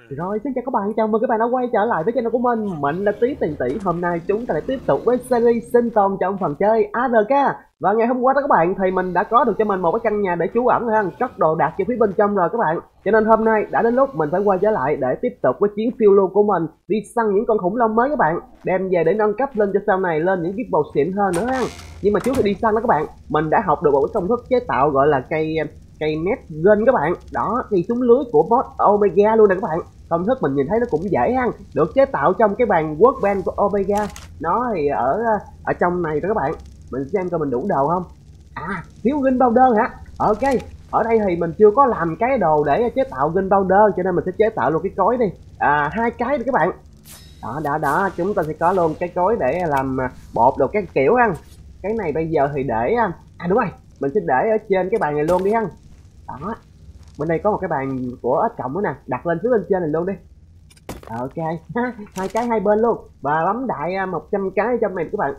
Rồi, xin chào các bạn, chào mừng các bạn đã quay trở lại với channel của mình là Tí Tiền Tỷ. Hôm nay chúng ta lại tiếp tục với series sinh tồn trong phần chơi ARK. Và ngày hôm qua đó các bạn, thì mình đã có được cho mình một cái căn nhà để trú ẩn ha, cất đồ đạc cho phía bên trong rồi các bạn. Cho nên hôm nay đã đến lúc mình phải quay trở lại để tiếp tục với chuyến phiêu lưu của mình, đi săn những con khủng long mới các bạn, đem về để nâng cấp lên cho sau này lên những cái bột xịn hơn nữa ha. Nhưng mà trước khi đi săn đó các bạn, mình đã học được một cái công thức chế tạo gọi là cây net gun các bạn. Đó, thì súng lưới của boss Omega luôn nè các bạn. Công thức mình nhìn thấy nó cũng dễ ha, được chế tạo trong cái bàn workbench của Omega. Nó thì ở trong này đó các bạn. Mình xem coi mình đủ đồ không. À, thiếu gunpowder hả? Ok, ở đây thì mình chưa có làm cái đồ để chế tạo gunpowder, cho nên mình sẽ chế tạo luôn cái cối đi. Hai cái đi các bạn. Đó, chúng ta sẽ có luôn cái cối để làm bột đồ các kiểu ha. Cái này bây giờ thì để đúng rồi, mình sẽ để ở trên cái bàn này luôn đi ha. Đó, bên đây có một cái bàn của ếch cộng nữa nè, đặt lên phía bên trên này luôn đi. Ok, hai cái hai bên luôn, và bấm đại 100 cái trong này các bạn.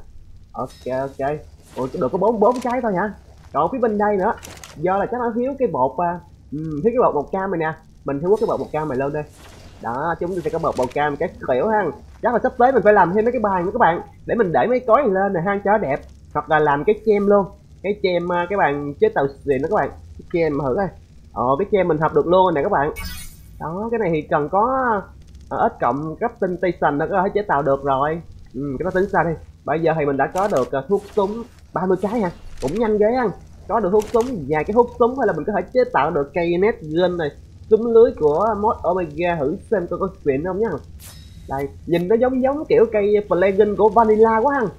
Ok. Ủa, được có bốn cái thôi hả? Còn phía bên đây nữa, do là chắc nó thiếu cái bột thiếu cái bột 1 cam này nè, mình thiếu cái bột 1 cam này luôn đi. Đó, chúng ta sẽ có bột 1 cam cái kiểu ha. Chắc là sắp tới mình phải làm thêm mấy cái bàn nữa các bạn, để mình để mấy cối này lên này ha cho đẹp, hoặc là làm cái chem luôn, cái chem cái bàn chế tạo xịn đó các bạn. Cái chem thử coi. Cái chem mình học được luôn rồi nè các bạn. Đó, cái này thì cần có ếch cộng crafting station nó có thể chế tạo được rồi. Cái đó tính sao đi. Bây giờ thì mình đã có được thuốc súng 30 cái ha, cũng nhanh ghê ha. Có được thuốc súng, vài cái hút súng, hay là mình có thể chế tạo được cây net gun này, súng lưới của mod Omega, thử xem coi có xịn không nhá. Đây, nhìn nó giống kiểu cây flagin của vanilla quá ha.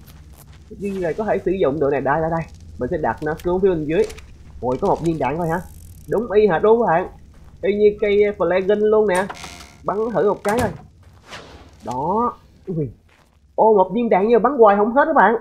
Như này có thể sử dụng được này. Đây, mình sẽ đặt nó xuống phía bên dưới. Ôi, có 1 viên đạn thôi hả? Đúng y hệt đúng các bạn, y như cây flagin luôn nè. Bắn thử 1 cái thôi. Đó. Ô, 1 viên đạn nhưng mà bắn hoài không hết các bạn.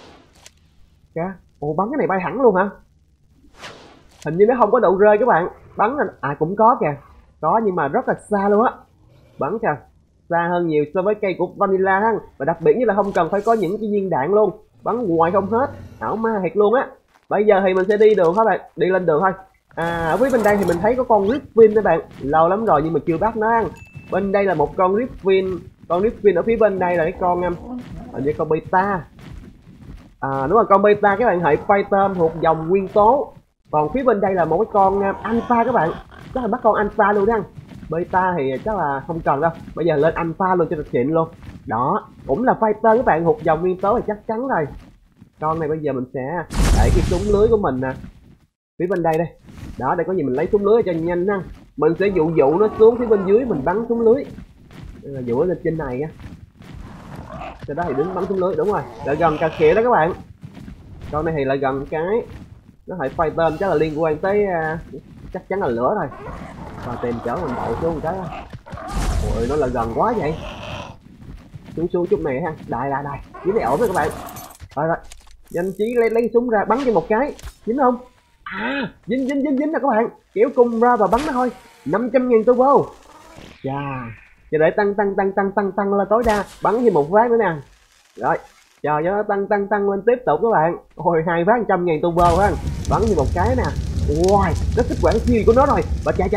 Ồ, bắn cái này bay hẳn luôn hả? Hình như nó không có độ rơi các bạn. Bắn cũng có kìa. Có nhưng mà rất là xa luôn á. Bắn kìa, xa hơn nhiều so với cây của vanilla ha. Và đặc biệt như là không cần phải có những cái viên đạn luôn, bắn hoài không hết, ảo ma thiệt luôn á. Bây giờ thì mình sẽ đi đường các bạn, đi lên đường thôi. Ở phía bên đây thì mình thấy có con Griffin các bạn, lâu lắm rồi nhưng mà chưa bắt nó ăn. Bên đây là một con Griffin. Con Griffin ở phía bên đây là cái con hình như con beta. Đúng rồi, con beta các bạn, hệ fighter thuộc dòng nguyên tố. Còn phía bên đây là một cái con alpha các bạn, chắc là bắt con alpha luôn đó. Beta thì chắc là không cần đâu, bây giờ lên alpha luôn cho được xịn luôn. Đó, cũng là fighter các bạn, thuộc dòng nguyên tố thì chắc chắn rồi. Con này bây giờ mình sẽ để cái súng lưới của mình nè phía bên đây đây. Đó, đây có gì mình lấy súng lưới cho nhanh ha. Mình sẽ dụ nó xuống phía bên dưới, mình bắn súng lưới. Dụ nó lên trên này á, sau đó thì đứng bắn súng lưới. Đúng rồi, lại gần cà khịa đó các bạn. Con này thì lại gần cái, nó hệ fighter chắc là liên quan tới chắc chắn là lửa thôi. Và tìm chỗ mình đậu xuống một cái. Ôi, nó là gần quá vậy. Xuống chút này ha. Đây, dưới này ổn rồi các bạn. Rồi, nhanh trí lấy súng ra bắn cho 1 cái. Dính không? Dính nè các bạn. Kéo cung ra và bắn nó thôi. 500.000 turbo. Chà, chờ để tăng lên tối đa, bắn thêm 1 phát nữa nè. Rồi, chờ cho nó tăng lên tiếp tục các bạn. Ôi, 2 phát 100.000 turbo ha. Bắn thêm 1 cái nè. Wow, nó kích quản chiêu của nó rồi. Và chạy.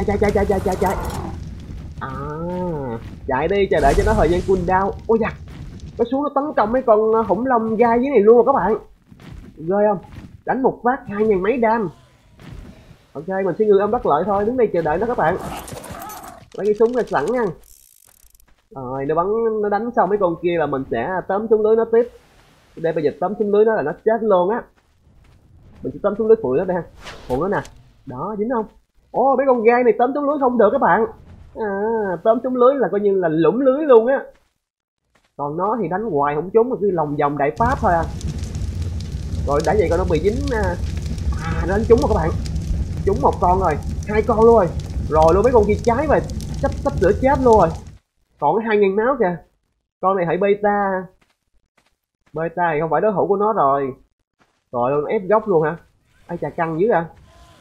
Chạy đi, chờ đợi cho nó thời gian cooldown. Ôi da, nó xuống nó tấn công mấy con khủng long gai dưới này luôn rồi các bạn. Ghê không? Đánh 1 phát 2.000 mấy đam. Ok, mình sẽ ngư âm bất lợi thôi, đứng đây chờ đợi nó các bạn. Lấy cái súng ra sẵn nha. Rồi, nó đánh xong mấy con kia là mình sẽ tóm súng lưới nó tiếp. Đây bây giờ tóm súng lưới nó là nó chết luôn á. Mình sẽ tóm súng lưới phụ nó đây ha. Phụ nó nè. Đó, dính không? Ồ, mấy con gai này tóm súng lưới không được các bạn. Tóm súng lưới là coi như là lủng lưới luôn á. Còn nó thì đánh hoài không trúng, mà cứ lòng vòng đại pháp thôi à. Rồi đã vậy còn nó bị dính nó đánh trúng rồi các bạn. Trúng 1 con rồi, 2 con luôn rồi. Rồi luôn mấy con kia cháy rồi, sắp sửa chết luôn rồi. Còn cái 2.000 máu kìa. Con này hệ beta. Beta thì không phải đối thủ của nó rồi. Rồi luôn, ép góc luôn hả? Ai chà, căng dữ à.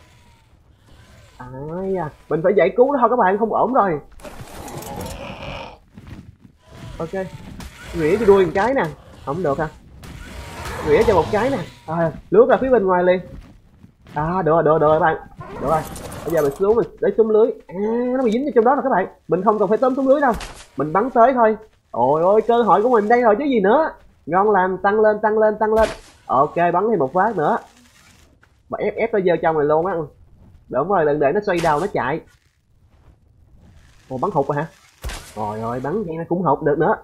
Mình phải giải cứu nó thôi các bạn, không ổn rồi. Ok, rỉa cho đuôi một cái nè. Không được hả? Rỉa cho 1 cái nè. Lướt ra phía bên ngoài liền. Được rồi các bạn. Được rồi. Bây giờ mình xuống mình để xuống lưới. Nó bị dính vào trong đó rồi các bạn. Mình không cần phải tóm xuống lưới đâu, mình bắn tới thôi. Ôi ôi, cơ hội của mình đây rồi chứ gì nữa. Ngon lành, tăng lên tăng lên tăng lên. Ok, bắn thêm một phát nữa và ép nó vô trong này luôn á. Đúng rồi, đừng để nó xoay đầu nó chạy. Ồ, bắn hụt rồi hả? Rồi rồi, bắn vậy nó cũng hụt được nữa.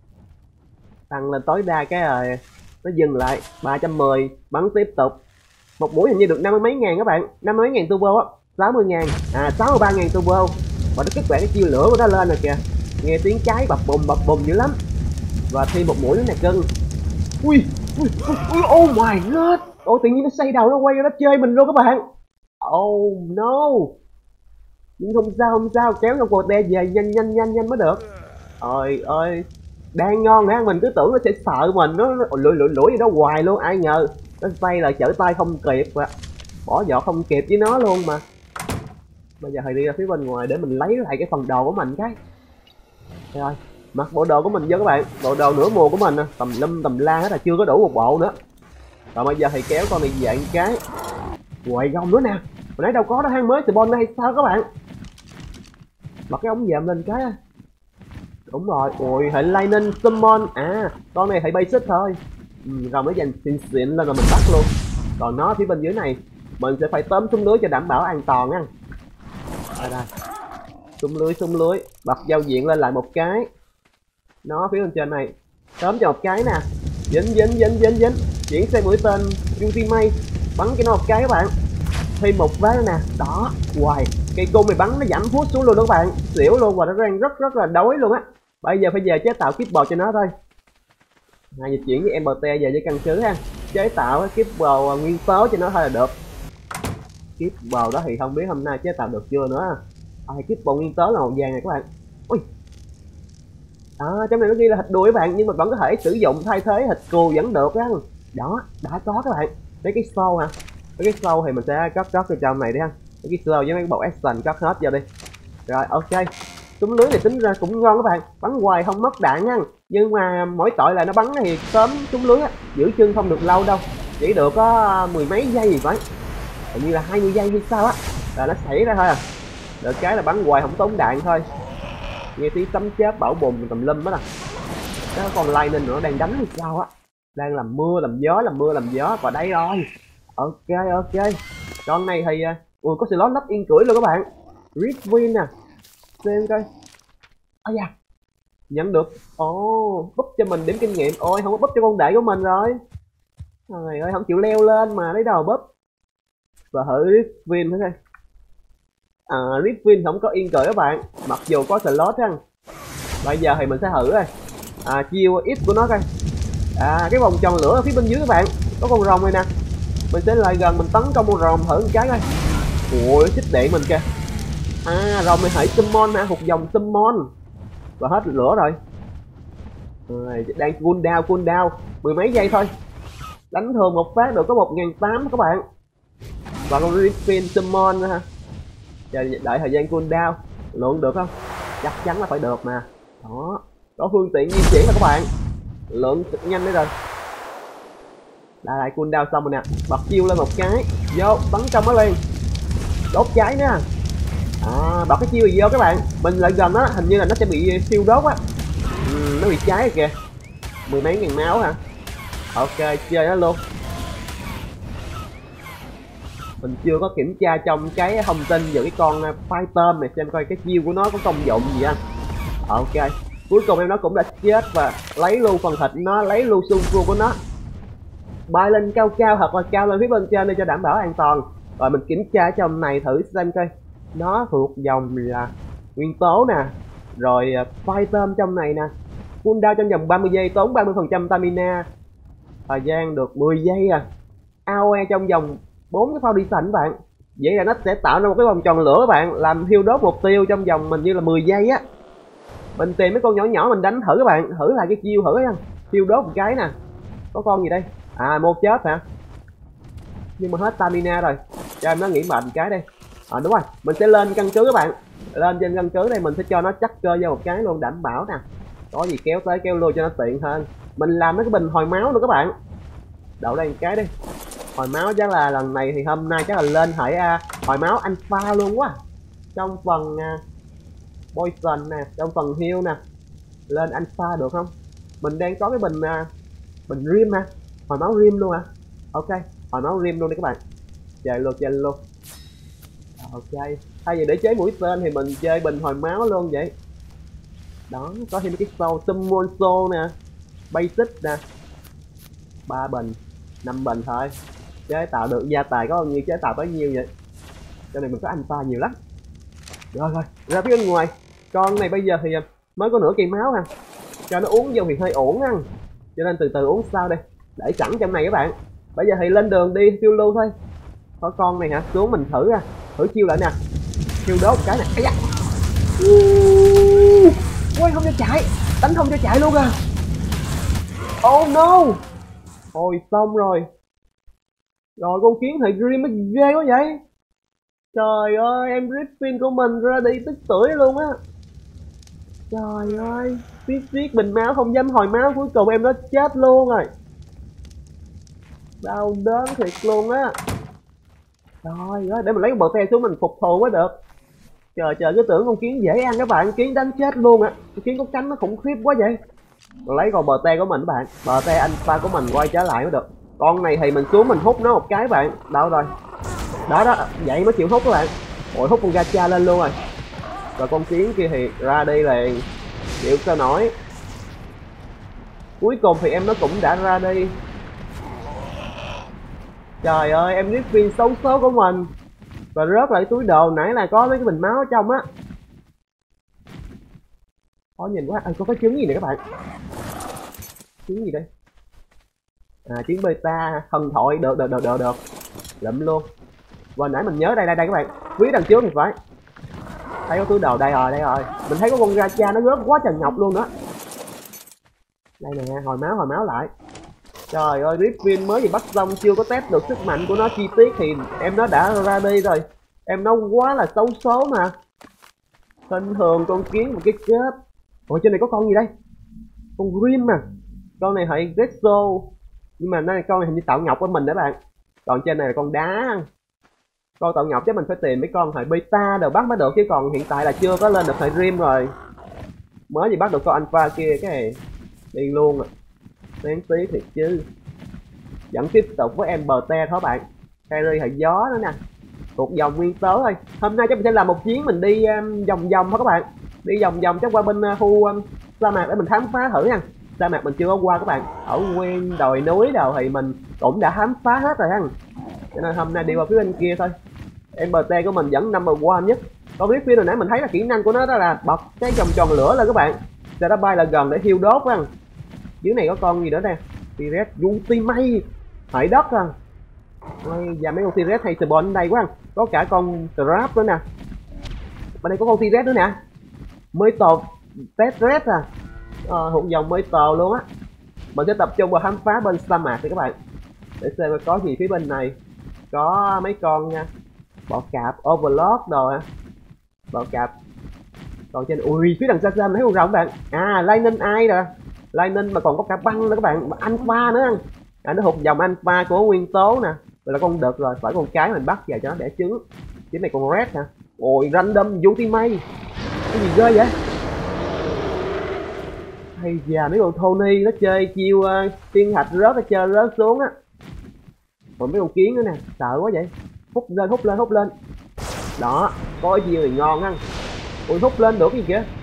Tăng lên tối đa cái rồi nó dừng lại. 310, bắn tiếp tục. Một mũi hình như được 50 mấy ngàn các bạn, 50 mấy ngàn turbo á. 60 ngàn, 63 ngàn turbo. Và nó kích hoạt cái chiêu lửa của nó lên rồi kìa. Nghe tiếng cháy bập bùng dữ lắm. Và thêm một mũi nữa nè cưng. Ui, oh my god. Ôi tự nhiên nó xoay đầu nó quay ra nó chơi mình luôn các bạn. Oh no. Nhưng không sao, kéo trong cuộc đe về nhanh mới được. Ôi ơi, đang ngon hả, mình cứ tưởng nó sẽ sợ mình, nó lủi gì đó hoài luôn, ai ngờ nó xoay lại trở tay không kịp và bỏ vỏ không kịp với nó luôn mà. Bây giờ thì đi ra phía bên ngoài để mình lấy lại cái phần đồ của mình cái. Rồi, mặc bộ đồ của mình vô các bạn, bộ đồ nửa mùa của mình tầm lâm tầm la hết là chưa có đủ một bộ nữa. Rồi bây giờ thì kéo con này dạng cái. Quậy gông nữa nè. Hồi nãy đâu có đó, hang mới từ bon hay sao các bạn. Bật cái ống dòm lên cái. Đúng rồi, ui hệ Lightning Summon. Con này hệ basic thôi. Rồi mới dành xịn lên rồi mình bắt luôn. Còn nó phía bên dưới này mình sẽ phải tóm xuống lưới cho đảm bảo an toàn nha. Đây xuống lưới bật giao diện lên lại một cái. Nó phía bên trên này tóm cho một cái nè. Dính chuyển sang mũi tên Ultimate, bắn cho nó một cái các bạn. Thêm một ván nữa nè, đó. Hoài cây cung này bắn nó giảm phút xuống luôn đó các bạn, xỉu luôn và nó đang rất là đói luôn á. Bây giờ phải về chế tạo kíp bò cho nó thôi. Dịch chuyển với MT về với căn cứ ha, chế tạo cái kíp bò nguyên tố cho nó thôi là được. Kíp bò đó thì không biết hôm nay chế tạo được chưa nữa. Kíp bò nguyên tố là màu vàng này các bạn. Ui, trong này nó ghi là thịt đùi các bạn, nhưng mà vẫn có thể sử dụng thay thế thịt cừu vẫn được á. Đó, đã có các bạn. Mấy cái xô hả? Mấy cái xô thì mình sẽ cất vào trong này đi ha. Mấy cái xô với mấy cái bộ action cất hết vô đi. Rồi ok. Súng lưới này tính ra cũng ngon các bạn, bắn hoài không mất đạn nha. Nhưng mà mỗi tội là nó bắn thì sớm súng lưới á, giữ chân không được lâu đâu. Chỉ được có mười mấy giây gì phải. Hình như là 20 giây hay sao á là nó xảy ra thôi à. Được cái là bắn hoài không tốn đạn thôi. Nghe tiếng sấm chớp bão bùng tùm lum á nè. Đó còn Lightning nữa đang đánh hay sao á. Đang làm mưa làm gió vào đây rồi. Ok. Con này thì có slot lắp yên cưỡi luôn các bạn. Riftwind nè. Xem coi. Da. Nhận được. Búp cho mình điểm kinh nghiệm. Ôi không có búp cho con đệ của mình rồi. Trời ơi không chịu leo lên mà lấy đầu búp. Và thử Riftwind thử coi. Riftwind không có yên cưỡi các bạn, mặc dù có slot ha. Bây giờ thì mình sẽ thử rồi. Chiêu X của nó coi. Cái vòng tròn lửa ở phía bên dưới các bạn, có con rồng này nè. Mình sẽ lại gần mình tấn công con rồng thử một cái coi. Ui xích điện mình kìa. Rồng này hệ summon hả, thuộc dòng summon. Và hết lửa rồi. Đang cool down mười mấy giây thôi. Đánh thường một phát được có 1.800 các bạn. Và con Riftwind summon nữa ha. Đợi thời gian cool down. Lượng được không? Chắc chắn là phải được mà. Đó, có phương tiện di chuyển rồi các bạn. Lượng nhanh đấy rồi. Lại cool down xong rồi nè, bật chiêu lên một cái, vô bắn trong nó liền. Đốt cháy nữa. Bật cái chiêu gì vô các bạn, mình lại gần á, hình như là nó sẽ bị siêu đốt á. Nó bị cháy rồi kìa. Mười mấy ngàn máu hả? Ok, chơi nó luôn. Mình chưa có kiểm tra trong cái thông tin về cái con Phantom này xem coi cái chiêu của nó có công dụng gì anh. Ok, cuối cùng em nó cũng đã chết và lấy luôn phần thịt nó, lấy luôn xương cua của nó. Bay lên cao hoặc là cao lên phía bên trên để cho đảm bảo an toàn. Rồi mình kiểm tra trong này thử xem coi. Nó thuộc dòng là nguyên tố nè. Rồi Phantom trong này nè. Cooldown trong vòng 30 giây, tốn 30% stamina. Thời gian được 10 giây AOE trong vòng 4 cái phao đi sành các bạn. Vậy là nó sẽ tạo ra một cái vòng tròn lửa các bạn, làm thiêu đốt mục tiêu trong vòng mình như là 10 giây á. Mình tìm mấy con nhỏ mình đánh thử các bạn, thử lại cái chiêu thử nha. Thiêu đốt một cái nè. Có con gì đây? Một chết hả? Nhưng mà hết stamina rồi. Cho em nó nghỉ mệt một cái đây. Đúng rồi, mình sẽ lên căn cứ các bạn. Lên trên căn cứ này mình sẽ cho nó chắc cơ vô một cái luôn, đảm bảo nè. Có gì kéo tới kéo lui cho nó tiện hơn. Mình làm mấy cái bình hồi máu nữa các bạn. Đậu đây một cái đi. Hồi máu chắc là lần này thì hôm nay chắc là lên hỏi hồi máu alpha luôn quá. Trong phần poison nè, trong phần heal nè, lên alpha được không? Mình đang có cái bình rim nè, hồi máu rim luôn à. Ok, hồi máu rim luôn đi các bạn. Chơi luôn. Ok, thay vì để chế mũi tên thì mình chơi bình hồi máu luôn vậy. Đó, có thêm cái sâu summon soul nè, basic nè, 3 bình, 5 bình thôi. Chế tạo được gia tài có bao nhiêu chế tạo bấy nhiêu vậy. Cho nên mình có alpha nhiều lắm. Rồi ra phía bên ngoài. Con này bây giờ thì mới có nửa cây máu ha. Cho nó uống vô thì hơi ổn ha. Cho nên từ từ uống sao đây. Để sẵn trong này các bạn. Bây giờ thì lên đường đi phiêu lưu thôi. Có con này hả? Xuống mình thử thử chiêu lại nè. Chiêu đốt cái nè. Ây da. Ui, không cho chạy. Đánh không cho chạy luôn à. Oh no. Thôi xong rồi. Rồi con kiến thì Grim nó ghê quá vậy. Trời ơi, em Griffin của mình ra đi tức tưởi luôn á. Trời ơi, viết bình máu không dám hồi máu, cuối cùng em nó chết luôn rồi. Đau đớn thiệt luôn á. Trời ơi, để mình lấy con bờ te xuống mình phục thù mới được. Trời cứ tưởng con kiến dễ ăn các bạn, kiến đánh chết luôn á. Con kiến có cánh nó khủng khiếp quá vậy. Rồi lấy con bờ te của mình các bạn, bờ te alpha của mình quay trở lại mới được. Con này thì mình xuống mình hút nó một cái bạn. Đâu rồi? Đó, vậy mới chịu hút các bạn. Ôi, hút con gacha lên luôn rồi. Và con kiến kia thì ra đi liền. Chịu sao nổi. Cuối cùng thì em nó cũng đã ra đi. Trời ơi, em Griffin xấu số của mình. Và rớt lại túi đồ, nãy là có mấy cái bình máu ở trong á. Khó nhìn quá. Có cái trứng gì nè các bạn. Trứng gì đây? Trứng beta, thần thoại, được. Lụm luôn. Và nãy mình nhớ đây các bạn. Phía đằng trước thì phải. Thấy có túi đồ đây rồi. Mình thấy có con gacha nó rớt quá trời ngọc luôn đó. Đây nè, hồi máu lại. Trời ơi, Griffin mới gì bắt xong chưa có test được sức mạnh của nó chi tiết thì em nó đã ra đi rồi. Em nó quá là xấu số mà. Thông thường con kiến một cái chết. Ủa trên này có con gì đây? Con Grim à. Con này hãy Gesso. Nhưng mà con này hình như tạo ngọc của mình đó bạn. Còn trên này là con đá. Con tạo ngọc chứ mình phải tìm mấy con hệ beta đều bắt mới được, chứ còn hiện tại là chưa có lên được hệ Grim rồi. Mới gì bắt được con alpha kia cái này đi luôn à. Đáng tí thiệt chứ. Vẫn tiếp tục với Ember Te thôi bạn. Carry hệ gió nữa nè. Thuộc dòng nguyên tố thôi. Hôm nay chắc mình sẽ làm một chuyến mình đi vòng thôi các bạn. Đi vòng chắc qua bên khu sa mạc để mình khám phá thử nha. Sa mạc mình chưa có qua các bạn. Ở nguyên đồi núi đâu thì mình cũng đã khám phá hết rồi ha. Cho nên hôm nay đi qua phía bên kia thôi. Ember Te của mình vẫn number 1 nhất. Có biết phía hồi nãy mình thấy là kỹ năng của nó đó là bật cái vòng tròn lửa lên các bạn. Sẽ đã bay là gần để thiêu đốt ha. Dưới này có con gì nữa nè. T-Rex Ultimate hải đất à. Và mấy con T-Rex hay spawn ở đây quá. Có cả con Trap nữa nè. Bên đây có con T-Rex nữa nè. Mới tàu T-Rex à. Thuộc dòng mới tàu luôn á. Mình sẽ tập trung vào khám phá bên sa mạc này các bạn. Để xem có gì phía bên này. Có mấy con nha. Bọ cạp Overlord rồi. Bọ cạp. Còn trên ui phía đằng xa xa mình thấy con rồng các bạn. Lightning Eye rồi. Lightning mà còn có cả băng nữa các bạn. Alpha nữa. Nó thuộc dòng alpha của nguyên tố nè. Rồi là con đực rồi, phải con cái mình bắt về cho nó đẻ trứng. Chứ này con red nè. Ôi random Ultimate. Cái gì ghê vậy? Hay già mấy con Tony nó chơi chiêu tiên thạch rớt, nó chơi rớt xuống á. Còn mấy con kiến nữa nè, sợ quá vậy. Hút lên. Đó, có cái chiêu thì ngon á. Ui hút lên được cái gì kìa.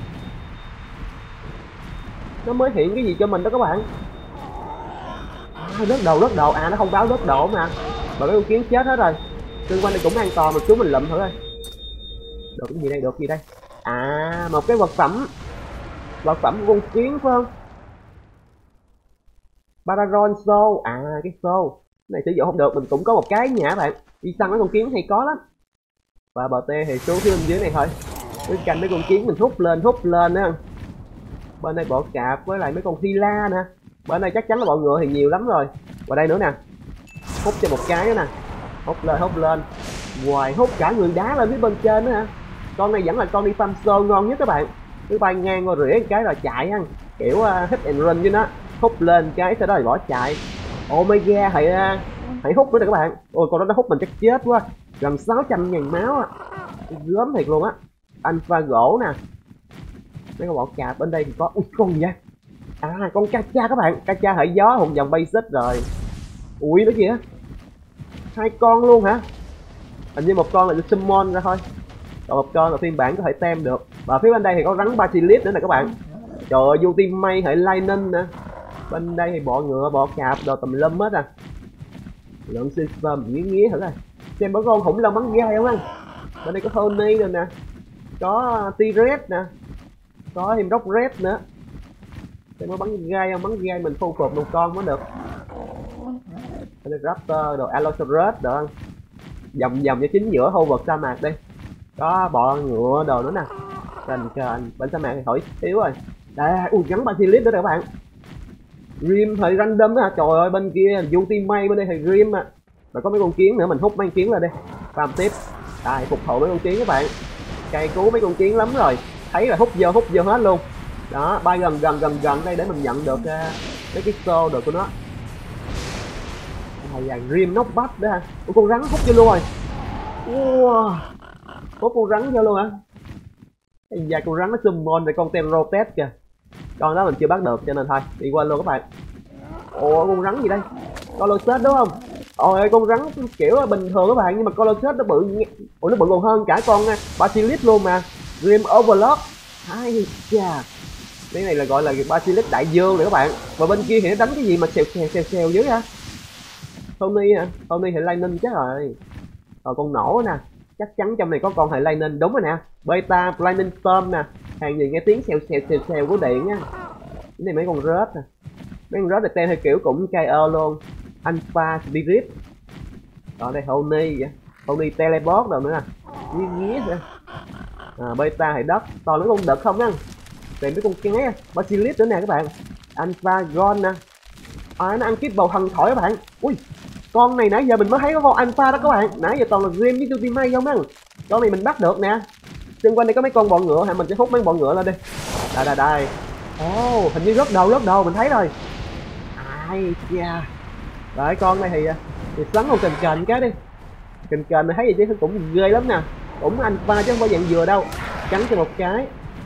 Nó mới hiện cái gì cho mình đó các bạn. Rớt đồ. Nó không báo rớt đồ mà. Mà mấy con kiến chết hết rồi. Xung quanh đây cũng an toàn một chút mình lụm thử thôi. Được cái gì đây? Một cái vật phẩm. Vật phẩm của con kiến phải không? Paragon Soul. Cái Soul. Cái này sử dụng không được, mình cũng có một cái nhà bạn. Đi săn mấy con kiến hay có lắm. Và bờ tê thì xuống phía bên dưới này thôi. Cứ canh mấy con kiến mình hút lên nữa. Bên đây bọ cạp với lại mấy con Hila nè. Bên đây chắc chắn là bọ ngựa thì nhiều lắm rồi. Và đây nữa nè. Hút cho một cái nữa nè. Hút lên. Ngoài hút cả người đá lên phía bên trên nữa hả. Con này vẫn là con đi farm solo ngon nhất các bạn. Cứ bay ngang qua rỉa cái rồi chạy ăn. Kiểu hit and run với nó. Hút lên cái sau đó thì bỏ chạy. Omega thì hãy hút nữa nè các bạn. Ôi con đó nó hút mình chắc chết quá, gần 600.000 máu á, gớm thiệt luôn á. Alpha gỗ nè, mấy con bọ cạp. Bên đây thì có con gì vậy? À, con Kacha các bạn, Kacha hệ gió hùng dòng basic rồi. Ui nó gì á, 2 con luôn hả? Hình như một con là summon ra thôi, còn một con là phiên bản có thể tem được. Và phía bên đây thì có rắn Basilisk nữa nè các bạn. Trời ơi, Ultimate hệ Lightning nè. Bên đây thì bọ ngựa, bọ cạp, đồ tùm lum hết à. Lượng system nghía thử coi. Xem có con khủng long bắn gai không anh? Bên đây có Honey rồi nè, có T-Rex nè, có thêm Rock Red nữa. Xem có bắn gai không? Bắn gai mình thu phục một con mới được. Bên đây Raptor, đồ Allosaurus đồ. Vòng vòng cho chính giữa khu vực sa mạc đi. Có bọ ngựa đồ nữa nè. Kền bên sa mạc thì khỏi thiếu rồi. Đây, gắn Basilisk nữa nè các bạn. Rim thì random đó hả? Trời ơi, bên kia Ultimate, bên đây thì Rim à. Rồi có mấy con kiến nữa, mình hút mấy con kiến ra đi, farm tiếp. Đây, phục hồi mấy con kiến các bạn. Cây cứu mấy con kiến lắm rồi. Thấy là hút vô hết luôn. Đó, bay gần đây để mình nhận được mấy cái xô được của nó. Đây, Rim knockback đó ha. Ủa, con rắn hút vô luôn rồi. Wow. Hút con rắn vô luôn hả? Dạ, con rắn nó summon rồi, con Terrotest kìa. Con đó mình chưa bắt được cho nên thôi, đi quên luôn các bạn. Ủa, con rắn gì đây? Colossus đúng không? Ôi, con rắn kiểu là bình thường các bạn, nhưng mà Colossus nó bự. Ủa, nó bự còn hơn cả con Basilisk luôn mà. Grim Overlord. Ai chà. Cái này là gọi là Basilisk đại dương rồi các bạn. Và bên kia thì nó đánh cái gì mà xèo dưới hả? Tony hả? Tony hệ Lightning chắc rồi. Rồi con nổ nè, chắc chắn trong này có con hệ Lightning đúng rồi nè. Beta Lightning Storm nè. Hàng gì nghe tiếng xèo của điện á. Cái này mấy con rớt nè. Mấy con rớt này tên theo kiểu cũng KO luôn. Alpha Spirit. Rồi đây Honey vậy. Honey Teleport rồi nữa nè. Nghía nè. Beta thì đất. Toàn những con đực không á. Tìm mấy con cái Basilisk nữa nè các bạn. Alpha Gon nè. Nó ăn kiếp bầu thần thổi các bạn. Ui, con này nãy giờ mình mới thấy có con Alpha đó các bạn. Nãy giờ toàn là Grim với Ultimate không á. Con này mình bắt được nè. Xung quanh đây có mấy con bọ ngựa, hay mình sẽ hút mấy bọ ngựa lên đi. Đây. Hình như rớt đầu mình thấy rồi. Ai da. Rồi con này thì xoắn con kền cái đi. Kền này thấy gì chứ cũng ghê lắm nè. Cũng Alpha chứ không phải dạng vừa đâu. Cắn cho một cái.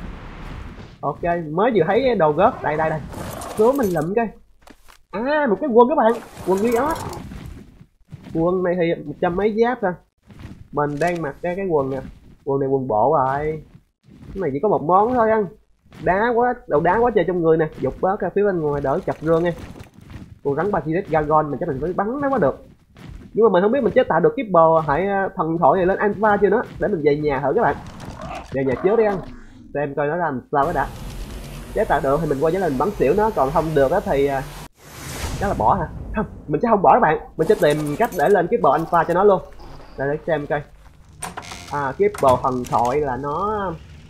Ok, mới vừa thấy đồ gớt. Đây. Số mình lụm cái. Một cái quần các bạn. Quần ghi ớt. Quần này thì 100 mấy giáp thôi. Mình đang mặc cái quần nè. Quần này quần bộ rồi. Cái này chỉ có một món thôi anh. Đầu đá quá trời trong người nè. Dục bớt ra phía bên ngoài đỡ chập rương nha. Con rắn Basilisk Gargon mình chắc mình phải bắn nó mới được. Nhưng mà mình không biết mình chế tạo được kiếp bò hãy thần thoại này lên Alpha chưa nữa. Để mình về nhà thử các bạn. Về nhà trước đi anh. Xem coi nó làm sao cái đã. Chế tạo được thì mình qua giá mình bắn xỉu nó. Còn không được thì chắc là bỏ hả? Không, mình sẽ không bỏ các bạn. Mình sẽ tìm cách để lên kiếp bò Alpha cho nó luôn. Để xem coi. Kiếp bò thần thoại là nó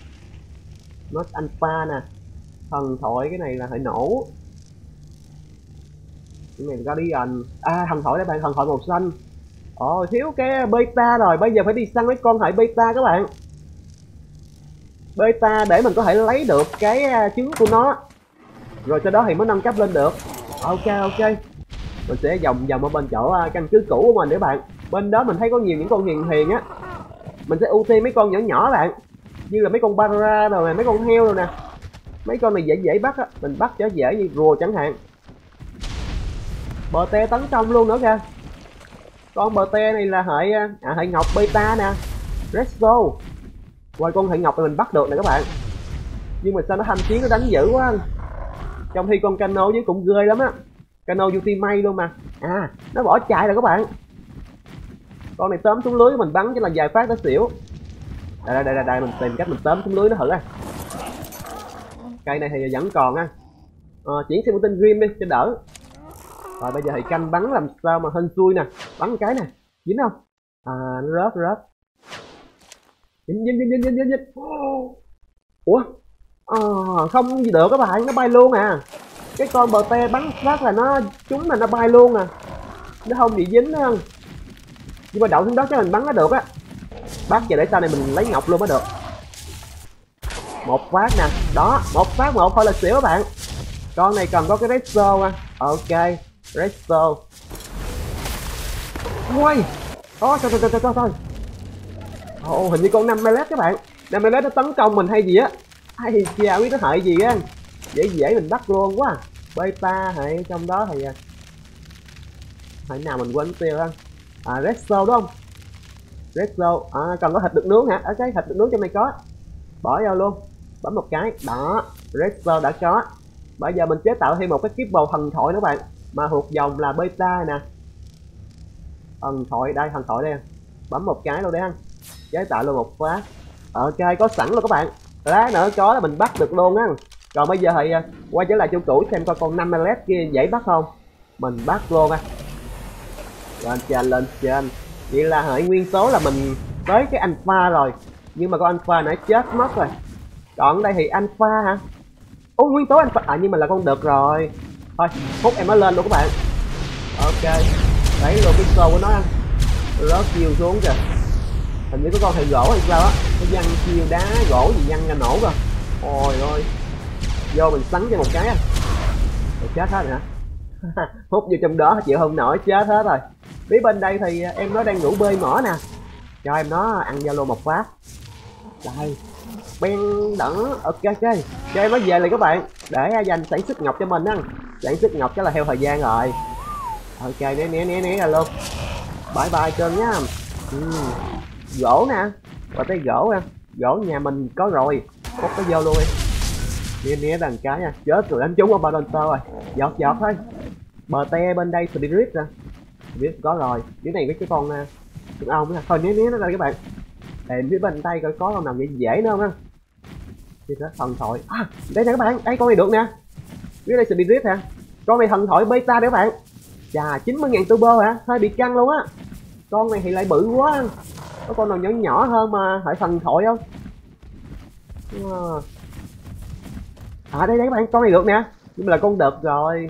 Alpha nè. Thần thoại cái này là hệ nổ. Cái này là Guardian. Thần thoại đây bạn, thần thoại màu xanh. Thiếu cái beta rồi, bây giờ phải đi săn mấy con hệ beta các bạn. Beta để mình có thể lấy được cái trứng của nó. Rồi sau đó thì mới nâng cấp lên được. Ok. Mình sẽ vòng ở bên chỗ căn cứ cũ của mình để bạn. Bên đó mình thấy có nhiều những con hiền á. Mình sẽ ưu tiên mấy con nhỏ bạn. Như là mấy con Barra rồi này, mấy con heo rồi nè. Mấy con này dễ bắt á, mình bắt cho dễ như rùa chẳng hạn. Bờ tê tấn công luôn nữa kìa. Con bờ tê này là hệ ngọc beta nè. Resto. Ngoài con hệ ngọc này mình bắt được nè các bạn. Nhưng mà sao nó tham chiến nó đánh dữ quá anh. Trong khi con Cano với cũng ghê lắm á. Cano Ultimate luôn mà. Nó bỏ chạy rồi các bạn. Con này tóm xuống lưới mình bắn cho là vài phát nó xỉu. Đây mình tìm cách mình tóm xuống lưới nó thử cây này thì vẫn còn chuyển sang một tên Grim đi cho đỡ. Rồi bây giờ thì canh bắn làm sao mà hên xui nè. Bắn một cái nè, dính không? Nó rớt. Dính. Ủa? Không gì được các bạn, nó bay luôn à. Cái con bờ te bắn phát là nó trúng là nó bay luôn à. Nó không bị dính nữa. Nhưng mà đậu xuống đó cho mình bắn nó được á. Bắt giờ để sau này mình lấy ngọc luôn mới được. Một phát nè. Đó, một phát một thôi là xỉu các bạn. Con này cần có cái resto Ok, resto. Quay. Thôi. Ồ, hình như con Namelet các bạn. Namelet nó tấn công mình hay gì á. Ai chà, biết nó hại gì á. Dễ mình bắt luôn quá. Beta hay trong đó thì hãy nào mình quên tiêu anh. Resto đúng không? Resto, còn có thịt được nướng hả? Cái thịt được nướng trong này có. Bỏ vô luôn. Bấm một cái. Đó, Resto đã có. Bây giờ mình chế tạo thêm một cái kiếp bầu thần thoại nữa bạn. Mà thuộc dòng là beta nè. Thần thoại đây, bấm một cái luôn đấy anh, chế tạo luôn một phát. Ok, có sẵn luôn các bạn, lát nữa có là mình bắt được luôn á. Còn bây giờ thì quay trở lại chỗ cũ xem coi con Namelet kia dễ bắt không, mình bắt luôn á. Lên trên vậy là hệ nguyên số là mình tới cái alpha rồi, nhưng mà con alpha nãy chết mất rồi. Còn đây thì alpha hả? Ôi, nguyên tố alpha nhưng mà là con đực rồi. Thôi hút em nó lên luôn các bạn. Ok, đấy luôn cái show của nó anh, rớt chiêu xuống kìa. Hình như có con thầy gỗ hay sao á, nó văng chiêu đá gỗ gì văng ra nổ rồi. Ôi ơi, vô mình sắn cho một cái à. Rồi chết hết rồi hả? Hút vô trong đó chịu không nổi, chết hết rồi. Phía bên đây thì em nó đang ngủ bơi mỏ nè, cho em nó ăn vô luôn một phát. Đây, ben đỡ. Ok, cho em nó về liền các bạn, để dành sản xuất ngọc cho mình á. Sản xuất ngọc chắc là theo thời gian rồi. Ok, né ra luôn. Bye cơn nhá. Gỗ nè, và cái gỗ nè, gỗ nhà mình có rồi, hút nó vô luôn đi. Né đằng cái nha, chết rồi, đánh trúng ở Baronto rồi. Giọt thôi. Bờ te bên đây Spirit ra, Spirit có rồi. Dưới này với cái con ong thôi, né nó ra các bạn. Tìm phía bên tay coi có con nào dễ nữa không á. Thì đó, thần thoại. Đây nè các bạn, đây con này được nè. Dưới đây Spirit hả? Con này thần thoại beta đấy các bạn. Chà, 90.000 turbo hả? Hơi bị căng luôn á. Con này thì lại bự quá. Có con nào nhỏ hơn mà hệ thần thoại không? Đây các bạn, con này được nè, nhưng mà là con đực rồi.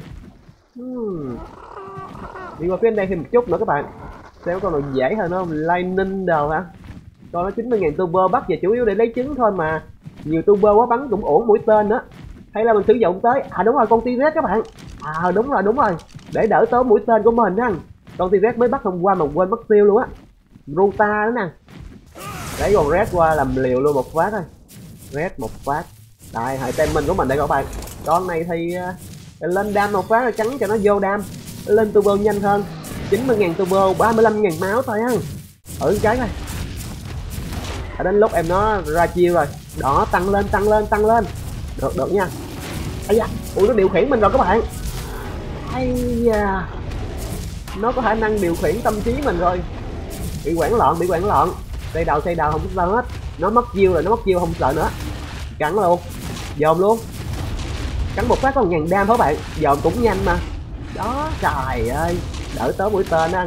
Đi qua phía bên đây thêm một chút nữa các bạn, xem con nào dễ hơn không. Lightning đâu hả? Con nó 90.000 turbo, bắt về chủ yếu để lấy trứng thôi mà. Nhiều turbo quá bắn cũng ổn mũi tên nữa. Hay là mình sử dụng tới, đúng rồi, con T-Rex các bạn. Đúng rồi, để đỡ tới mũi tên của mình á. Con T-Rex mới bắt hôm qua mà quên mất tiêu luôn á. Ruta nữa nè, lấy con Red qua làm liều luôn một phát thôi. Red một phát. Đây, hệ tem mình của mình đây các bạn. Con này thì lên đam một phát rồi cắn cho nó vô đam, lên turbo nhanh hơn. 90.000 turbo, 35.000 máu thôi á. Thử cái này. Đến lúc em nó ra chiêu rồi. Đó, tăng lên. Được nha. Ây da, nó điều khiển mình rồi các bạn. Ây da, nó có khả năng điều khiển tâm trí mình rồi. Bị hoảng loạn. Xây đầu không có sao hết. Nó mất chiêu không sợ nữa. Cắn luôn, dòm luôn. Cắn một phát có 1.000 đam thôi bạn, dòm cũng nhanh mà. Đó, trời ơi, đỡ tới mũi tên ăn.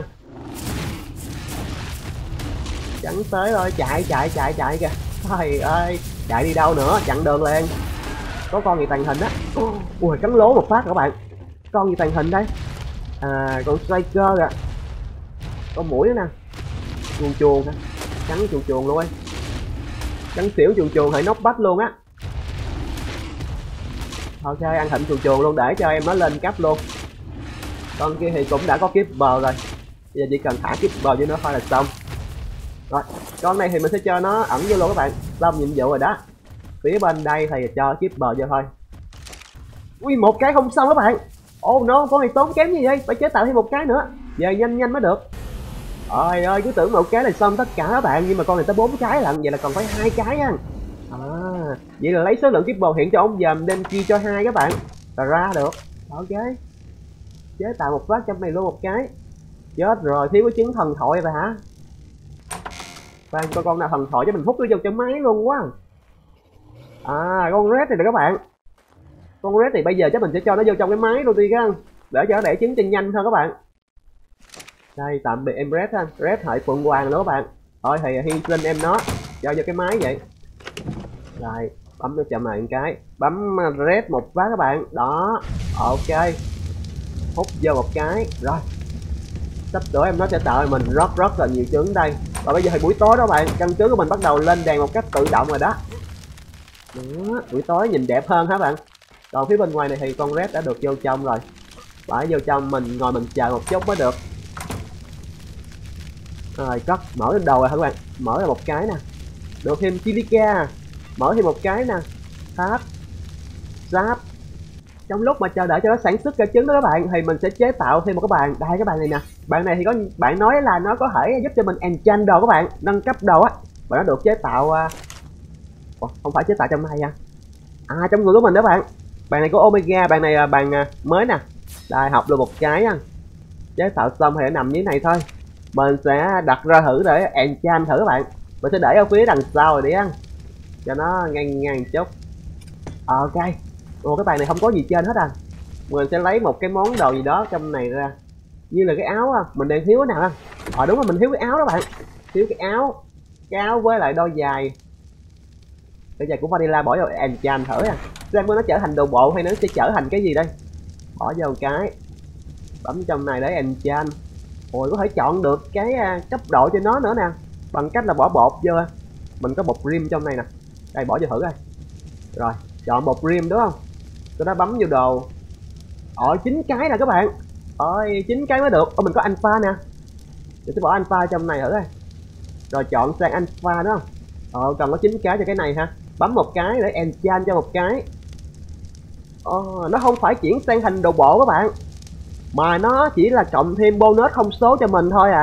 Cắn tới rồi, chạy kìa. Trời ơi, chạy đi đâu nữa, chặn đường liền. Có con gì tàng hình á. Ui, cắn lố một phát các bạn. Con gì tàng hình đây? Con Striker à. Con mũi nữa nè. Chuồn hả? Cắn chuồn luôn ấy. Cắn xỉu chuồn hệ nóc bách luôn á. Ok, ăn thịnh chuồn luôn để cho em nó lên cấp luôn. Con kia thì cũng đã có kiếp bờ rồi, bây giờ chỉ cần thả kiếp bờ cho nó thôi là xong. Rồi, con này thì mình sẽ cho nó ẩn vô luôn các bạn, xong nhiệm vụ rồi đó. Phía bên đây thì cho kiếp bờ vô thôi. Ui, một cái không xong các bạn. No, con này tốn kém như vậy, phải chế tạo thêm một cái nữa, giờ nhanh mới được. Trời ơi, cứ tưởng một cái là xong tất cả các bạn, nhưng mà con này tới 4 cái lận, vậy là còn phải 2 cái á. Vậy là lấy số lượng kiếp bò hiện cho ông dầm đem chia cho 2 các bạn là ra được. Ok, chế tạo một phát trong này luôn một cái. Chết rồi, thiếu cái trứng thần thoại rồi hả? Khoan, coi con nào thần thoại cho mình hút nó vô trong máy luôn quá. Con Red này nè các bạn. Con Red thì bây giờ chắc mình sẽ cho nó vô trong cái máy luôn đi các, để cho nó đẻ trứng cho nhanh hơn các bạn. Đây, tạm biệt em Red ha, Red hệ Phượng Hoàng nữa các bạn. Thôi thì hy sinh em nó, cho vô cái máy vậy. Rồi, bấm nó chậm lại một cái, bấm Red một phát các bạn. Đó, ok, hút vô một cái. Rồi, sắp sửa em nó sẽ tạo mình rất là nhiều trứng đây. Và bây giờ thì buổi tối đó bạn, căn cứ của mình bắt đầu lên đèn một cách tự động rồi đó. Đó, buổi tối nhìn đẹp hơn hả bạn. Còn phía bên ngoài này thì con Red đã được vô trong rồi, phải vô trong mình ngồi mình chờ một chút mới được. Rồi cất, mở lên đầu rồi hả các bạn. Mở ra một cái nè. Được thêm silica. Mở thêm một cái nè. Tháp. Giáp. Trong lúc mà chờ đợi cho nó sản xuất ra trứng đó các bạn, thì mình sẽ chế tạo thêm một cái bàn. Đây cái bàn này nè. Bạn này thì có bạn nói là nó có thể giúp cho mình enchant đồ các bạn, nâng cấp đồ á. Và nó được chế tạo không phải chế tạo trong này trong người của mình đó bạn. Bàn này có Omega, bàn này là bàn mới nè. Đây học được một cái nha. Chế tạo xong thì nó nằm như thế này thôi. Mình sẽ đặt ra thử để enchant thử các bạn. Mình sẽ để ở phía đằng sau rồi đi ăn cho nó ngang ngang chút. Ok. Ồ, cái bàn này không có gì trên hết Mình sẽ lấy một cái món đồ gì đó trong này ra. Như là cái áo mình đang thiếu cái nào đúng rồi, mình thiếu cái áo đó bạn. Thiếu cái áo. Cái áo với lại đôi giày. Đôi giày của Vanilla bỏ vào enchant thử xem nó trở thành đồ bộ hay nó sẽ trở thành cái gì đây. Bỏ vào một cái. Bấm trong này để enchant. Ôi, có thể chọn được cái cấp độ cho nó nữa nè. Bằng cách là bỏ bột vô. Mình có bột rim trong này nè. Đây, bỏ vô thử coi. Rồi, chọn bột rim đúng không? Tôi đã bấm vô đồ. 9 cái nè các bạn. 9 cái mới được. Mình có alpha nè. Mình sẽ bỏ alpha trong này thử coi. Rồi chọn sang alpha đúng không? Cần có 9 cái cho cái này ha. Bấm một cái để enchant cho một cái. Nó không phải chuyển sang thành đồ bộ các bạn, mà nó chỉ là cộng thêm bonus thông số cho mình thôi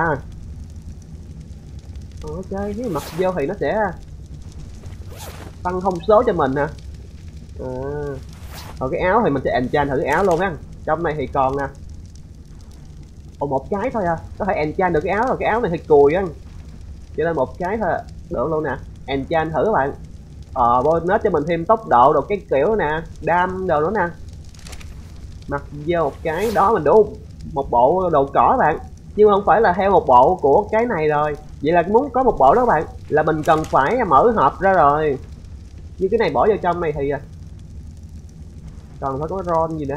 Ok, nếu mặc vô thì nó sẽ tăng thông số cho mình hả? Cái áo thì mình sẽ enchant thử cái áo luôn Trong này thì còn nè. Một cái thôi có thể enchant được cái áo rồi. Cái áo này thì cùi cho nên một cái thôi được luôn nè. Enchant thử các bạn. Bonus cho mình thêm tốc độ đồ cái kiểu nè, đam đồ nữa nè. Mặc vô một cái đó mình đủ một bộ đồ cỏ các bạn, nhưng mà không phải là theo một bộ của cái này rồi. Vậy là muốn có một bộ đó các bạn là mình cần phải mở hộp ra rồi. Như cái này bỏ vào trong này thì còn phải có ron gì nữa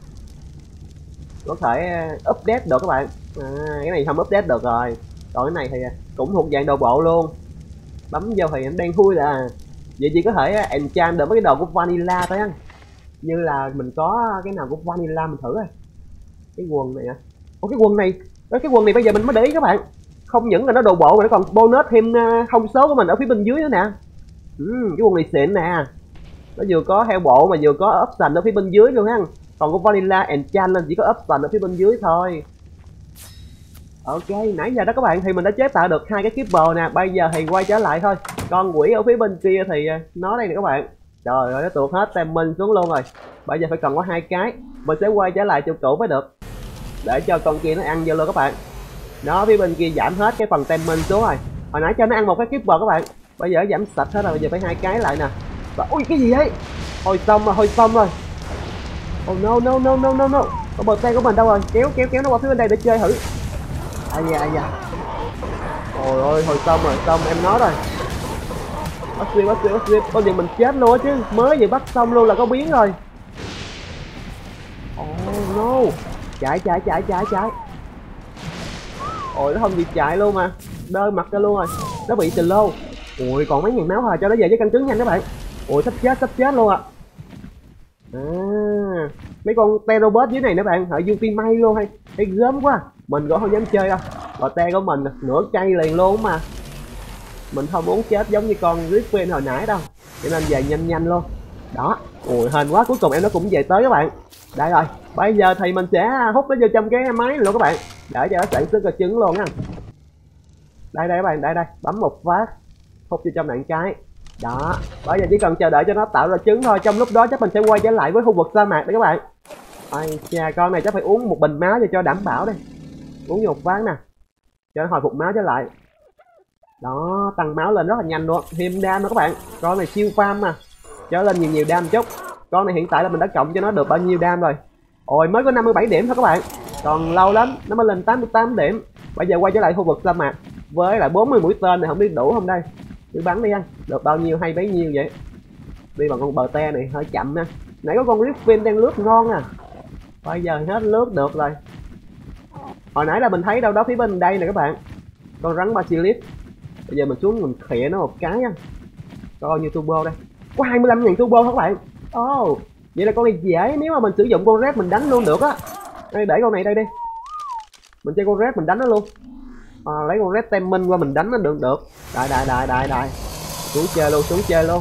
có thể update được các bạn. Cái này không update được rồi. Còn cái này thì cũng thuộc dạng đồ bộ luôn. Bấm vô thì anh đang thui vậy chỉ có thể enchant được mấy cái đồ của Vanilla thôi như là mình có cái nào của Vanilla mình thử coi. Cái quần này cái quần này bây giờ mình mới để ý các bạn. Không những là nó đồ bộ mà nó còn bonus thêm thông số của mình ở phía bên dưới nữa nè. Cái quần này xịn nè. Nó vừa có theo bộ mà vừa có option ở phía bên dưới luôn Còn của Vanilla enchant lên chỉ có option ở phía bên dưới thôi. Ok, nãy giờ đó các bạn thì mình đã chế tạo được 2 cái keeper nè. Bây giờ thì quay trở lại thôi. Con quỷ ở phía bên kia thì nó đây nè các bạn. Trời ơi, nó tuột hết tem minh xuống luôn rồi. Bây giờ phải cần có 2 cái. Mình sẽ quay trở lại chỗ cũ mới được, để cho con kia nó ăn vô luôn các bạn. Nó phía bên kia giảm hết cái phần tem minh xuống rồi. Hồi nãy cho nó ăn một cái keeper các bạn. Bây giờ giảm sạch hết rồi, bây giờ phải 2 cái lại nè. Ui, cái gì đấy? Hồi xong rồi. Oh no. Con bờ tay của mình đâu rồi? Kéo nó qua phía bên đây để chơi thử. Da. Ôi ơi, hồi xong em nói rồi. Bắt xuyên. Con gì mình chết luôn á chứ. Mới vừa bắt xong luôn là có biến rồi. Oh no. Chạy. Ôi, nó không bị chạy luôn mà. Đơ mặt ra luôn rồi. Nó bị slow. Ui, còn mấy ngàn máu thôi, cho nó về với căn trứng nhanh các bạn. Ui, sắp chết luôn mấy con te robot dưới này nữa bạn, họ UP may luôn hay gớm quá. Mình cũng không dám chơi đâu. Và te của mình nửa cây liền luôn mà. Mình không muốn chết giống như con Griffin hồi nãy đâu, cho nên về nhanh luôn. Đó, ui hên quá, cuối cùng em nó cũng về tới các bạn. Đây rồi, bây giờ thì mình sẽ hút nó vô trong cái máy này luôn các bạn, để cho nó sản xuất ra trứng luôn Đây các bạn, đây, bấm một phát, hút vô trong này cái. Đó, bây giờ chỉ cần chờ đợi cho nó tạo ra trứng thôi. Trong lúc đó chắc mình sẽ quay trở lại với khu vực sa mạc đây các bạn. Chà, con này chắc phải uống một bình máu cho đảm bảo đây. Uống vô một phát nè, cho nó hồi phục máu trở lại. Đó, tăng máu lên rất là nhanh luôn. Thêm đam nữa các bạn. Con này siêu farm mà, cho lên nhiều đam chút. Con này hiện tại là mình đã cộng cho nó được bao nhiêu đam rồi? Ôi, mới có 57 điểm thôi các bạn. Còn lâu lắm nó mới lên 88 điểm. Bây giờ quay trở lại khu vực sa mạc với lại 40 mũi tên này, không biết đủ không đây. Cứ bắn đi được bao nhiêu hay bấy nhiêu vậy. Đi bằng con bờ te này hơi chậm nãy có con Griffin đang lướt ngon bây giờ hết lướt được rồi. Hồi nãy là mình thấy đâu đó phía bên đây nè các bạn, con rắn Basilisk. Bây giờ mình xuống mình khịa nó một cái coi như turbo đây. Có 25.000 turbo các bạn. Vậy là con này dễ, nếu mà mình sử dụng con red mình đánh luôn được đây, để con này đây đi. Mình chơi con red mình đánh nó luôn. Lấy con red tem minh qua mình đánh nó được được. Đại xuống chơi luôn.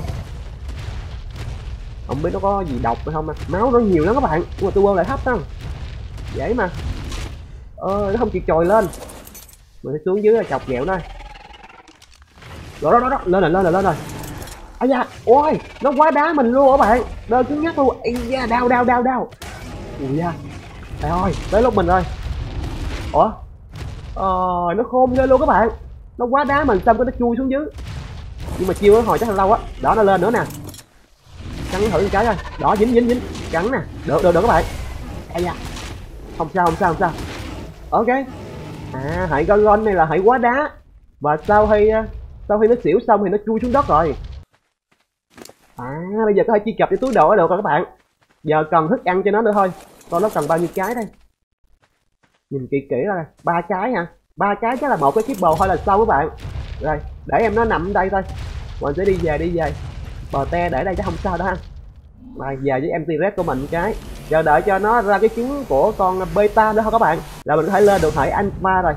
Không biết nó có gì độc hay không à. Máu nó nhiều lắm các bạn, nhưng mà tôi quên lại thấp đó. Dễ mà. Nó không chịu trồi lên. Mình phải xuống dưới là chọc ghẹo nó. Rồi đó, lên rồi. Ây da, ôi, nó quá đá mình luôn các bạn. Đơn cứng nhắc luôn. Ây da, đau. Ui da. Trời ơi, tới lúc mình rồi. Ủa? Nó khôn ghê luôn các bạn. Nó quá đá mình xong cái nó chui xuống dưới. Nhưng mà chiêu nó hồi chắc là lâu á. Đó, nó lên nữa nè. Cắn thử một cái thôi. Đó, dính. Cắn nè. Được các bạn. Ây da. Không sao. Ok. Hệ Gorgon này là hệ quá đá. Và sau khi nó xỉu xong thì nó chui xuống đất rồi. Bây giờ có thể truy cập cái túi đồ được rồi các bạn. Giờ cần thức ăn cho nó nữa thôi. Coi nó cần bao nhiêu cái đây. Nhìn kỹ ra. 3 cái hả? 3 cái chắc là một cái bồ thôi là xong các bạn. Rồi, để em nó nằm ở đây thôi. Mình sẽ đi về. Bò te để đây chắc không sao đâu ha. Rồi về với empty red của mình cái. Chờ đợi cho nó ra cái trứng của con beta nữa thôi các bạn. Là mình có thể lên được hệ alpha rồi.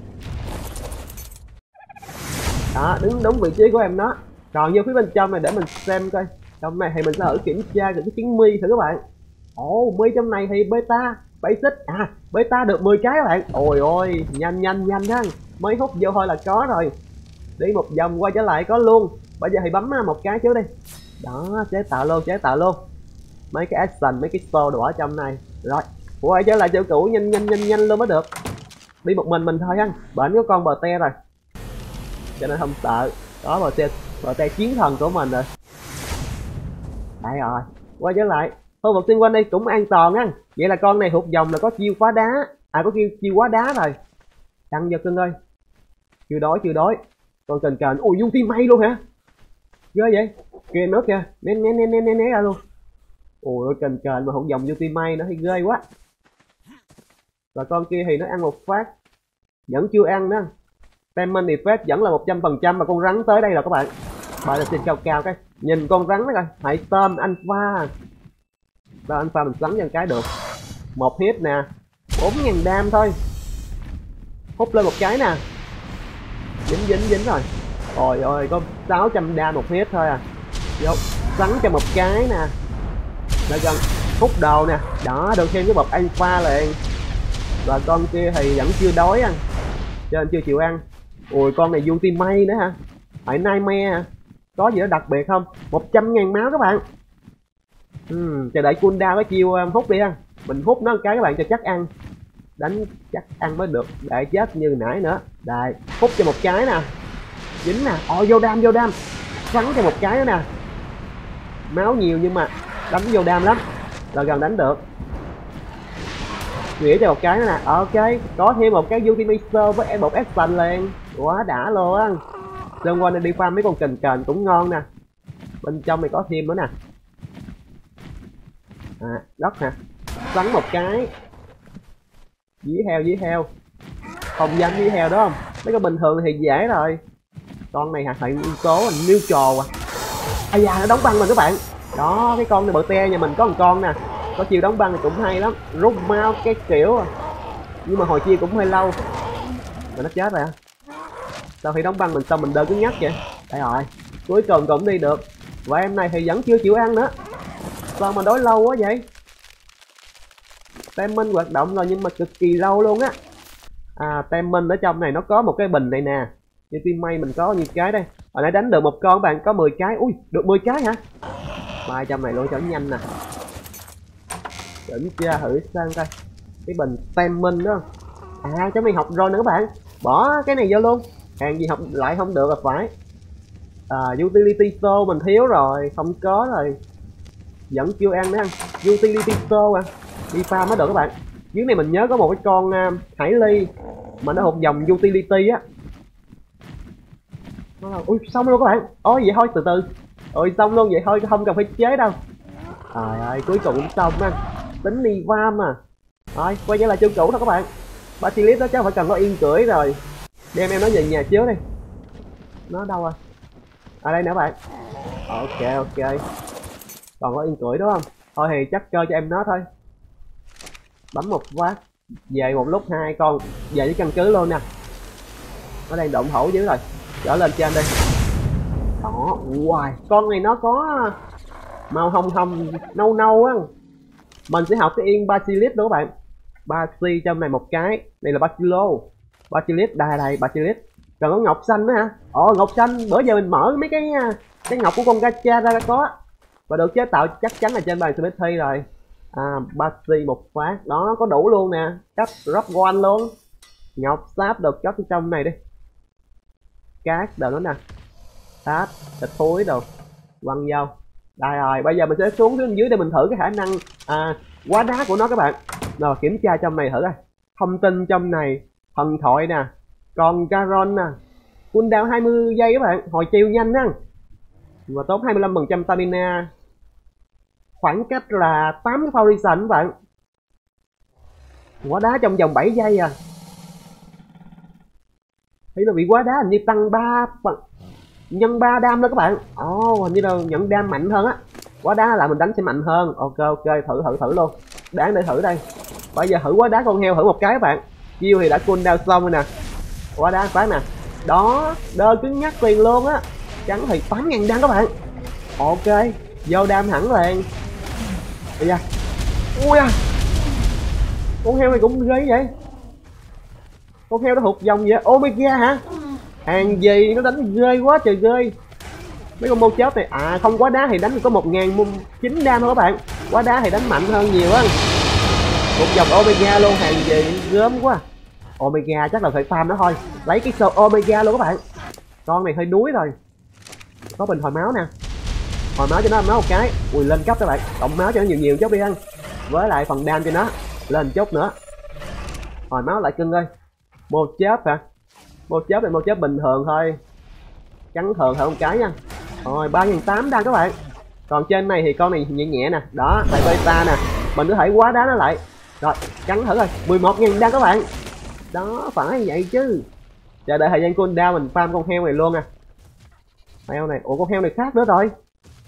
Đó, đứng đúng vị trí của em nó. Còn vô phía bên trong này để mình xem coi. Trong này thì mình sẽ thử kiểm tra được cái trứng mi thử các bạn. Mi trong này thì beta basic. Beta được 10 cái các bạn. Ôi nhanh ha. Mới hút vô thôi là có rồi. Đi một vòng quay trở lại có luôn. Bây giờ thì bấm một cái trước đi. Đó, chế tạo luôn. Mấy cái action, mấy cái store đồ ở trong này. Rồi, quay trở lại chỗ cũ nhanh luôn mới được. Đi một mình thôi ha. Bệnh có con bờ te rồi. Cho nên không sợ. Đó bờ te chiến thần của mình rồi. Đây rồi, quay trở lại. Khu vực xung quanh đây cũng an toàn á. Vậy là con này thuộc dòng là có chiêu phá đá. Có chiêu quá đá rồi. Căng vô cưng ơi. Chưa đói. Con kền. Ui dung tim may luôn hả? Ghê vậy. Kìa nó kìa. Né ra luôn. Ui kền mà thuộc dòng dung tim may nó thì ghê quá. Và con kia thì nó ăn một phát. Vẫn chưa ăn nữa. Diamond effect vẫn là 100% mà con rắn tới đây rồi các bạn. Bạn là xin cao cái. Nhìn con rắn đó coi. Hãy tôm alpha. Đó alpha mình xoắn cho cái được. Một hit nè. 4.000 đam thôi. Hút lên một cái nè. Dính rồi. Ôi ơi có 600 đam một hit thôi à. Vô xoắn cho một cái nè. Lại gần hút đầu nè. Đó được thêm cái bậc alpha liền. Và con kia thì vẫn chưa đói ăn. Cho nên chưa chịu ăn. Ui con này du tim may nữa hả? Phải nightmare hả? Có gì đó đặc biệt không? 100.000 máu các bạn. Chờ đợi cooldown cái chiêu hút đi ha. Mình hút nó một cái các bạn cho chắc ăn. Đánh chắc ăn mới được. Để chết như nãy nữa. Đây, hút cho một cái nè. Dính nè. Vô đam. Xoắn cho một cái nữa nè. Máu nhiều nhưng mà đánh vô đam lắm. Rồi gần đánh được. Nghĩa cho một cái nữa nè. Ok, có thêm một cái Ultimator với một action liền. Quá đã luôn á. Xung quanh đi farm mấy con kền cũng ngon nè. Bên trong này có thêm nữa nè. Đất nè. Xoắn một cái. Dí heo. Không danh dí heo đó không? Mấy con bình thường thì dễ rồi. Con này hạt hiện yếu tố neutral à. Nó đóng băng rồi các bạn. Đó, cái con này bờ te nhà mình có một con nè. Có chiều đóng băng thì cũng hay lắm. Rút mau cái kiểu à. Nhưng mà hồi chia cũng hơi lâu. Mà nó chết rồi à. Sau khi đóng băng mình xong mình đơ cứng nhắc vậy. Đây rồi. Cuối cùng cũng đi được. Và em này thì vẫn chưa chịu ăn nữa. Sao mà đói lâu quá vậy? Tem minh hoạt động rồi nhưng mà cực kỳ lâu luôn á. Tem minh ở trong này nó có một cái bình này nè. Như team may mình có nhiều cái đây. Hồi nãy đánh được một con bạn có 10 cái. Ui, được 10 cái hả? Mai trong này luôn cho nhanh nè. Kiểm tra thử sang coi. Cái bình tem minh đó. Trong này học rồi nữa các bạn. Bỏ cái này vô luôn. Hàng gì học lại không được là phải. Utility Soul mình thiếu rồi. Không có rồi. Vẫn chưa ăn nữa ăn. Utility Soul đi farm mới được các bạn. Dưới này mình nhớ có một cái con hải ly mà nó thuộc dòng utility á. Ui xong luôn các bạn. Ôi vậy thôi từ từ. Xong luôn vậy thôi không cần phải chế đâu. Trời ơi cuối cùng cũng xong á. Tính đi farm à. Rồi quay trở lại chỗ cũ thôi các bạn. Basilisk đó chắc phải cần có yên cưỡi rồi. Đem em nó về nhà trước đi. Nó đâu rồi? Đây nữa bạn. Ok. Còn có yên cưỡi đúng không? Thôi thì chắc cơ cho em nó thôi. Bấm một phát. Về một lúc hai con. Về với căn cứ luôn nè. Nó đang độn thổ dưới rồi. Trở lên trên đi. Đó, wow, con này nó có màu hồng hồng nâu nâu á. Mình sẽ học cái yên Basilisk đó các bạn. Basi trong này một cái. Đây là Basilo. Basilisk, đây Basilisk. Còn có ngọc xanh nữa hả? Ồ, ngọc xanh, bữa giờ mình mở mấy cái ngọc của con gacha ra có. Và được chế tạo chắc chắn là trên bàn Smithy rồi. Basi một phát, đó có đủ luôn nè. Cấp drop one luôn. Ngọc sáp được cấp trong này đi. Cát đồ nó nè. Sáp, thịt thối đồ. Quăng vô. Đây rồi, bây giờ mình sẽ xuống phía dưới để mình thử cái khả năng quá đá của nó các bạn. Rồi kiểm tra trong này thử coi. Thông tin trong này, thần thoại nè, còn Caron nè, cooldown 20 giây các bạn, hồi chiều nhanh á. Và tốn 25% stamina. Khoảng cách là 8 Foundation các bạn. Quá đá trong vòng 7 giây à. Thấy nó bị quá đá hình như tăng 3 nhân 3 đam đó các bạn. Hình như là nhận đam mạnh hơn á. Quá đá là mình đánh sẽ mạnh hơn. Ok, thử luôn. Đáng để thử đây. Bây giờ thử quá đá con heo thử một cái các bạn. Chiêu thì đã cooldown xong rồi nè. Quá đá phát nè. Đó, đơ cứng nhắc tiền luôn á. Trắng thì 8.000 đam các bạn. Ok, vô đam hẳn liền. Bây giờ. Ui à. Con heo này cũng ghê vậy. Con heo nó hụt dòng vậy. Omega hả? Hàng gì nó đánh ghê quá trời ghê. Mấy con mô chớp này không quá đá thì đánh có 1.009 đam thôi các bạn. Quá đá thì đánh mạnh hơn nhiều á. Một dòng Omega luôn, hàng gì gớm quá. Omega chắc là phải farm nó thôi. Lấy cái sâu Omega luôn các bạn. Con này hơi đuối rồi. Có bình hồi máu nè. Hồi máu cho nó máu một cái. Ui, lên cấp các bạn. Cộng máu cho nó nhiều chút đi ăn. Với lại phần đam cho nó lên chút nữa. Hồi máu lại cưng ơi. Mô chớp hả? Mô chớp này mô chớp bình thường thôi. Trắng thường thôi một cái nha. Rồi 3.800 đam các bạn. Còn trên này thì con này nhẹ nhẹ nè. Đó, tại beta nè. Mình có thể quá đá nó lại. Rồi, trắng thử rồi. 11.000 đam các bạn. Đó, phải vậy chứ. Chờ đợi thời gian cooldown mình farm con heo này luôn nè. Heo này, ủa con heo này khác nữa rồi.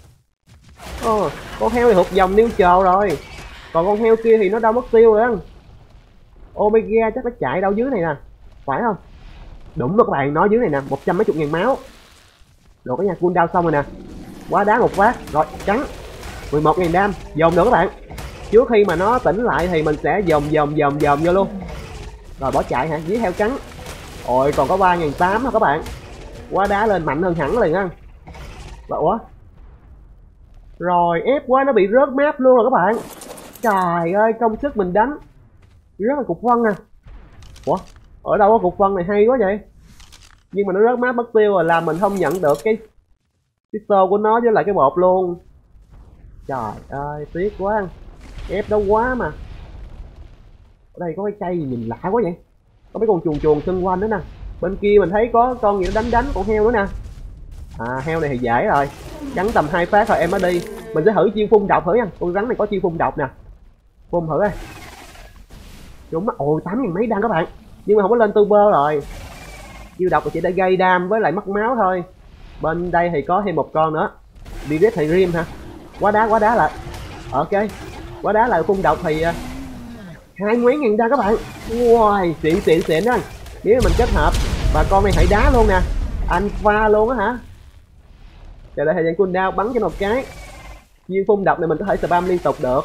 Con heo này hụt dòng neutral rồi. Còn con heo kia thì nó đâu mất tiêu rồi á. Omega chắc nó chạy đâu dưới này nè. Phải không? Đúng rồi các bạn, nói dưới này nè, 100 mấy chục ngàn máu. Đồ cái nhà cooldown xong rồi nè. Quá đá một phát, rồi trắng 11.000 đam, dồn nữa các bạn. Trước khi mà nó tỉnh lại thì mình sẽ dồn vô luôn. Rồi bỏ chạy hả, dí heo trắng. Ôi còn có 3.800 hả các bạn. Quá đá lên mạnh hơn hẳn liền á. Ủa? Rồi ép quá nó bị rớt map luôn rồi các bạn. Trời ơi, công sức mình đánh rất là cục phân nè. Ủa? Ở đâu có cục phân này hay quá vậy? Nhưng mà nó rớt map mất tiêu rồi, làm mình không nhận được cái xô của nó với lại cái bột luôn. Trời ơi, tiếc quá. Ép đó quá mà. Ở đây có cái cây gì nhìn lạ quá vậy? Có mấy con chuồn chuồn xung quanh nữa nè. Bên kia mình thấy có con gì nó đánh con heo nữa nè. Heo này thì dễ rồi. Trắng tầm 2 phát rồi em mới đi. Mình sẽ thử chiêu phun độc thử nha. Con rắn này có chiêu phun độc nè. Phun thử đây. Đúng á, ôi 8.000 mấy đam các bạn. Nhưng mà không có lên turbo rồi. Chiêu độc chỉ để gây đam với lại mất máu thôi. Bên đây thì có thêm một con nữa. Direct thì rim hả? Quá đá lại. Ok. Quá đá lại phun độc thì 20.000 đam các bạn. Wow, xịn đó. Nếu mà mình kết hợp và con này hãy đá luôn nè. Alpha luôn á hả? Chờ đợi thời gian cooldown bắn cho một cái. Chiêu phun độc này mình có thể spam liên tục được.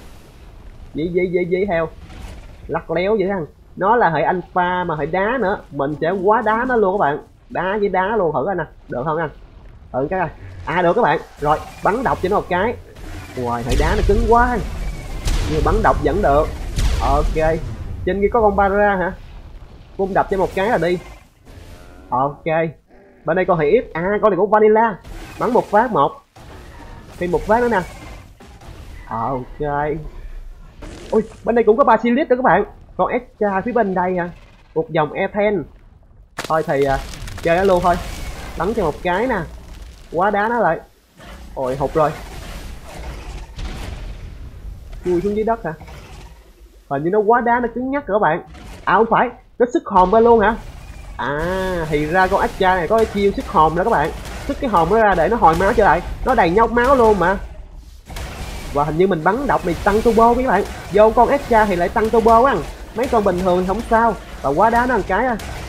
Dí heo. Lắc léo vậy thằng. Nó là hệ alpha mà hệ đá nữa. Mình sẽ quá đá nó luôn các bạn. Đá với đá luôn thử coi nè. Được không anh? Thử cái coi. Được các bạn. Rồi bắn độc cho nó một cái. Ngoài hệ đá nó cứng quá. Nhưng bắn độc vẫn được. Ok. Trên kia có con Bara hả? Phun đập cho một cái là đi. Ok. Bên đây con hệ ít. Con này của Vanilla. Bắn một phát một. Thêm một phát nữa nè. Ok. Ui, bên đây cũng có Basilisk nữa các bạn. Con extra phía bên đây hả? Một dòng Ethen. Thôi thì chơi nó luôn thôi. Bắn cho một cái nè. Quá đá nó lại. Ôi hụt rồi. Chui xuống dưới đất hả? Hình như nó quá đá, nó cứng nhắc rồi các bạn. Không phải, nó sức hồn ra luôn hả? Thì ra con extra này có cái chiêu sức hồn đó các bạn. Sức cái hồn nó ra để nó hồi máu trở lại. Nó đầy nhóc máu luôn mà. Và hình như mình bắn độc này tăng turbo các bạn. Vô con extra thì lại tăng turbo á. Mấy con bình thường thì không sao. Và quá đá nó một cái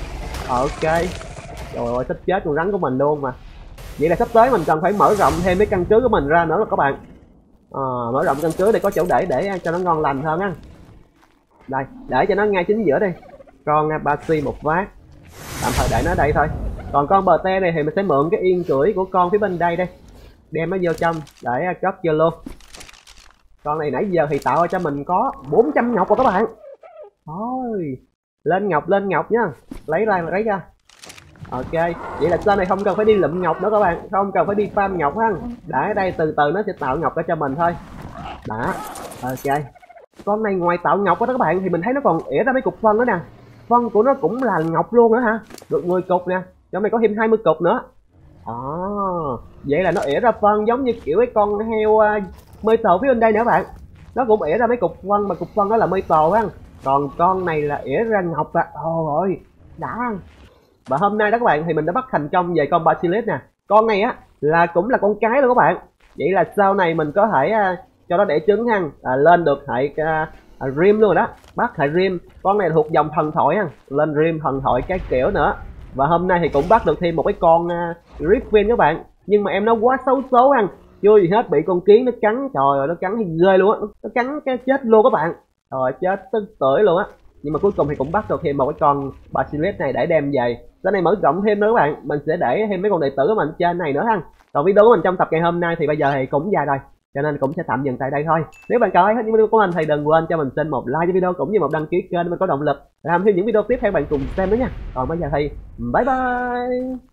Ok. Trời ơi, sắp chết con rắn của mình luôn mà. Vậy là sắp tới mình cần phải mở rộng thêm cái căn cứ của mình ra nữa rồi các bạn. Mở rộng căn cứ để có chỗ để cho nó ngon lành hơn á. Đây, để cho nó ngay chính giữa đi. Con Bashi một vát. Tạm thời để nó ở đây thôi. Còn con bờ te này thì mình sẽ mượn cái yên cưỡi của con phía bên đây đây. Đem nó vô trong để cất vô luôn. Con này nãy giờ thì tạo cho mình có 400 ngọc rồi các bạn. Thôi, lên ngọc nhá. Lấy ra. Ok, vậy là sau này không cần phải đi lụm ngọc nữa các bạn, không cần phải đi farm ngọc ha. Để ở đây từ từ nó sẽ tạo ngọc ra cho mình thôi. Đó, ok. Con này ngoài tạo ngọc đó các bạn thì mình thấy nó còn ỉa ra mấy cục phân nữa nè. Phân của nó cũng là ngọc luôn nữa hả? Được 10 cục nè, trong này có thêm 20 cục nữa. Vậy là nó ỉa ra phân giống như kiểu cái con heo mây tồ phía bên đây nữa các bạn. Nó cũng ỉa ra mấy cục phân mà cục phân đó là mây tồ ha. Còn con này là ỉa ra ngọc à. Ôi, đã. Và hôm nay đó các bạn thì mình đã bắt thành công về con Basilisk nè. Con này á là cũng là con cái luôn các bạn. Vậy là sau này mình có thể cho nó đẻ trứng ha, lên được hệ Rim luôn rồi đó. Bắt hệ Rim. Con này thuộc dòng thần thoại ha, lên Rim thần thoại cái kiểu nữa. Và hôm nay thì cũng bắt được thêm một cái con Griffin các bạn. Nhưng mà em nó quá xấu số ha, chưa gì hết bị con kiến nó cắn. Trời ơi, nó cắn thì ghê luôn á, nó cắn cái chết luôn các bạn. Trời, chết tức tưởi luôn á. Nhưng mà cuối cùng thì cũng bắt được thêm một cái con Basilisk này để đem về. Cái này mở rộng thêm nữa các bạn, mình sẽ để thêm mấy con đệ tử của mình trên này nữa ha. Còn video của mình trong tập ngày hôm nay thì bây giờ thì cũng dài rồi, cho nên cũng sẽ tạm dừng tại đây thôi. Nếu bạn cảm thấy hết những video của mình thì đừng quên cho mình xin một like cho video cũng như một đăng ký kênh để mình có động lực làm thêm những video tiếp theo bạn cùng xem nữa nha. Còn bây giờ thì bye bye.